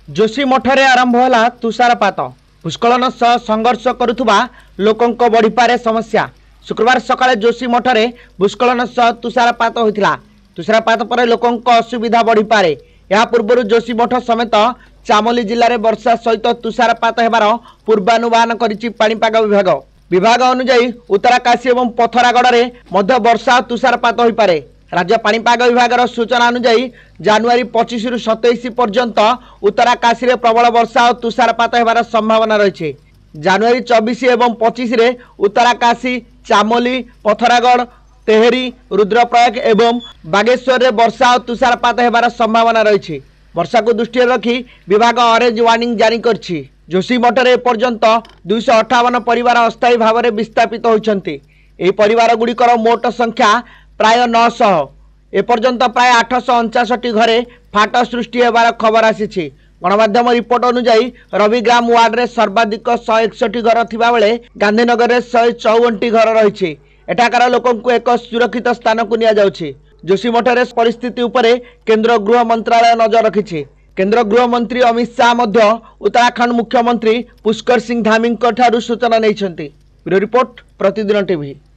जोशी मठरे आरंभ होला तुषारपात। भूस्खलन सह संघर्ष करुवा लोकों बढ़ीपे समस्या। शुक्रवार सकाळे जोशी मठरे भूस्खलन सह तुषारपात होता। तुषारपात पर लोकों असुविधा बढ़ीपे। या पूर्व जोशी मठ समेत चामोली जिले में वर्षा सहित तुषारपात होबार पूर्वानुमान करिछि पाणीपाग विभाग। विभाग अनुसार उत्तराकाशी और पथरागढ़ में मध्य वर्षा तुषारपात हो पारे। राज्य पाणीपाग विभाग सूचना अनुसार जनवरी 25 रु 27 पर्यंत उत्तराकाशी में प्रबल वर्षा और तुषारपात होबार संभावना रही। जनवरी 24 और 25 रे उत्तराकाशी, चामोली, पथरागढ़, तेहरी, रुद्रप्रयाग एवं बागेश्वर में वर्षा और तुषारपात होबार संभावना रही। वर्षा को दृष्टि रखी विभाग ऑरेंज वार्निंग जारी करछि। जोशी मठरे एपर्यंत 258 परिवार अस्थायी भाव में विस्थापित होइछन्ति। एही परिवार गुड़िकर मोट संख्या प्राय 900। एपर्यंत प्राय 859 घरे फाट सृष्टि होबार खबर आसी। गणमाध्यम रिपोर्ट अनुसार रविग्राम वार्ड में सर्वाधिक 161 घर थिबा बेले गांधीनगर में 154 घर रही। एठाकार लोकंकु एक सुरक्षित स्थान को निया जाउछि। जोशी मठरे परिस्थिति उपरे केंद्र गृह मंत्रालय नजर रखिछि। केंद्र गृह मंत्री अमित शाह मध्य उत्तराखंड मुख्यमंत्री पुष्कर सिंह धामी सूचना नहीं। Bureau report Pratidin TV.